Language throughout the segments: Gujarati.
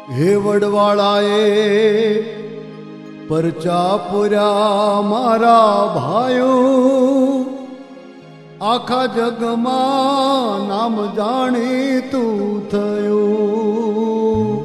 હે વડવાળાએ પરચા પૂર્યા મારા ભાઈઓ, આખા જગમાં નામ જાણીતું થયું.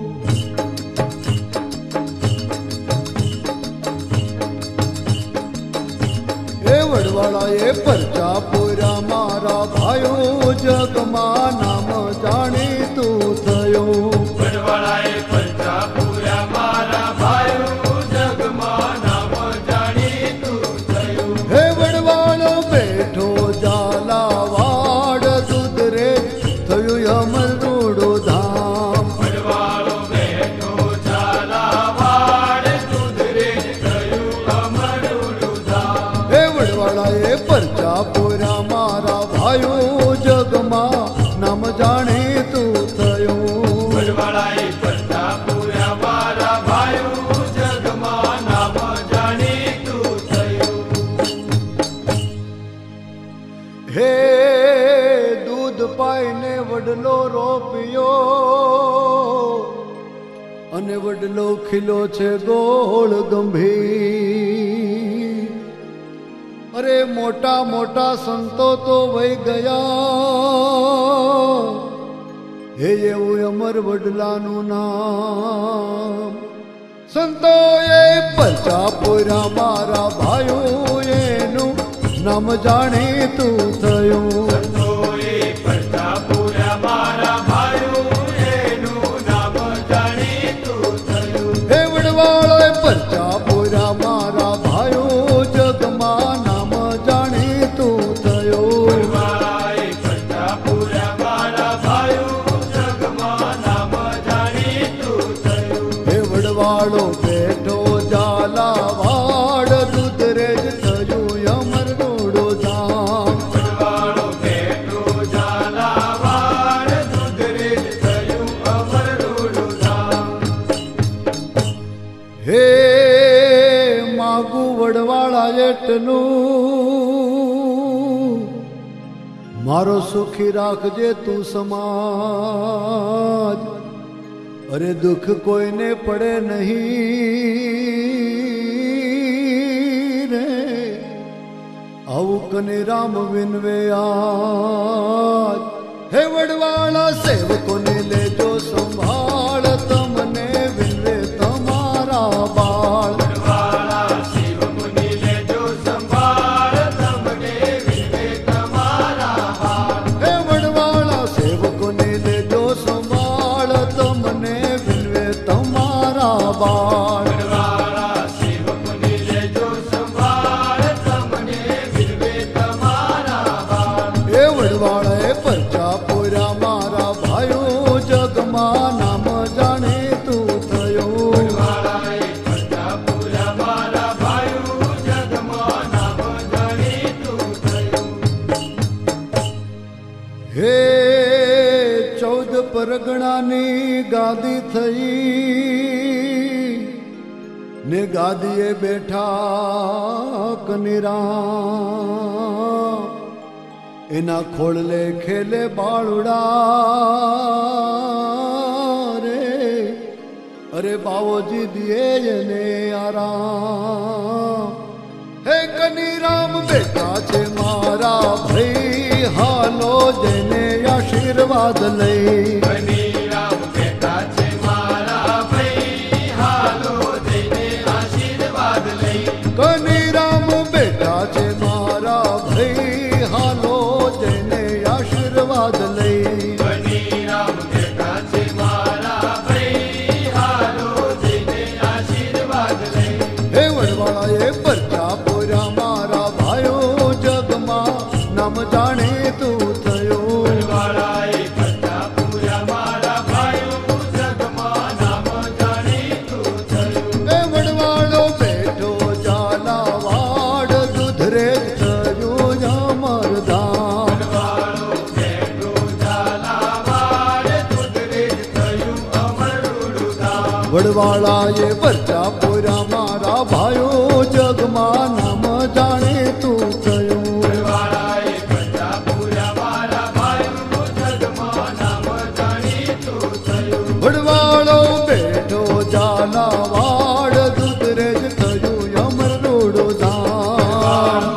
હે વડવાળાએ પરચા પૂર્યા મારા ભાઈઓ, જગમાં નામ જાણીતું થયું. વડવાળાએ પરચા પૂર્યા મારા ભાઈઓ, જગમાં નામ જાણીતું થયું. હે વડવાળો બેઠો ઝાલાવાડ, સુધરે થયું અમર રૂડો ધામ. વડવાળો બેઠો ઝાલાવાડ, સુધરે થયું અમરનું ધામ. હે વડવાળાએ પરચા પૂર્યા મારા ભાઈઓ, જગમાં નામ જાણીતું થયું. વડવાળાએ પરચા પૂર્યા મારા ભાઈઓ, જગમાં નામ જાણીતું થયું. હે દૂધ પાઈને વડલો રોપ્યો, અને વડલો ખીલો છે ગોળ ગંભીર. અરે મોટા મોટા સંતો તો વહી ગયા, હે એવું અમર વડલાનું નામ. સંતોએ પરચા પૂર્યા મારા ભાઈઓ, એનું નામ જાણીતું થયું. સંતોએ પરચા પૂર્યા મારા ભાઈઓ, એનું નામ જાણીતું થયું. હે વડવાળાએ પરચા પૂર્યા મારા ભાઈઓ, જગમાં નામ જાણીતું થયું. વડવાળાએ પરચા પૂર્યા મારા ભાઈઓ, જગમાં નામ જાણીતું થયું. હે વડવાળો બેઠો ઝાલાવાડ, દૂધરે જ થયું અમર રૂડો ધામ. વડવાળો બેઠો ઝાલાવાડ, સુધરે થયું અમરનું ધામ. હે માગુ વડવાળા એટલું, મારો સુખી રાખજે તું સમાજ. અરે દુઃખ કોઈને પડે નહીં રે, આવું કને રામ વિનવે આજ. હે વડવાળા સેવકોને લેજો સંભાળ, તમને વિનવે તમારા બાળ. વડવાળા શિવ મુનિ લેજો સંભાળ, તમને વિનવે તમારા બાળ. હે વડવાળા સેવકોને લેજો સંભાળ, તમને વિનવે તમારા બાળ. વડવાળા શિવ મુનિ લેજો સંભાળ, તમને વિનવે તમારા બાળ. હે વડવાળાએ પરચા પૂર્યા મારા ભાઈઓ, જગમાં નામ જાણીતું થયું. વડવાળાએ પરચા પૂર્યા મારા ભાઈઓ, જગમાં નામ જાણીતું થયું. હે 14 પરગણાની ગાદી થઈ, ને ગાદીએ બેઠા કનીરામ. એના ખોળલે ખેલે બાળુડા રે, અરે બાવોજી દિયે એને આરામ. હે કનીરામ બેઠા છે મારા ભાઈ, હાલો જેને આશીર્વાદ લઈ. કનીરામ બેઠા છે મારા ભાઈ, હાલો જઈને આશીર્વાદ લઈ. કનીરામ બેઠા છે મારા ભાઈ, હાલો જેને આશીર્વાદ લઈ. કનીરામ બેઠા છે મારા ભાઈ, હાલો જઈને આશીર્વાદ લઈ. હે વડવાળાએ પરચા પૂર્યા મારા ભાઈઓ, જગમાં નામ જાણીતું થયું. વડવાળાએ પરચા પૂર્યા મારા ભાઈઓ, જગમાં નામ જાણીતું થયું. હે વડવાળો બેઠો ઝાલાવાડ, દૂધરે થયું અમર ધામ. વડવાળો બેઠો ઝાલાવાડ, સુધરે થયું અમરનું ધામ. વડવાળાએ પરચા પૂર્યા મારા ભાઈઓ, જગમાં નામ જાણીતું થયું. વડવાળાએ પરચા પૂર્યા મારા ભાઈઓ, જગમાં નામ જાણીતું થયું. વડવાળો બેઠો બેઠો ઝાલાવાડ દૂધરેજ થયું અમરડું ધામ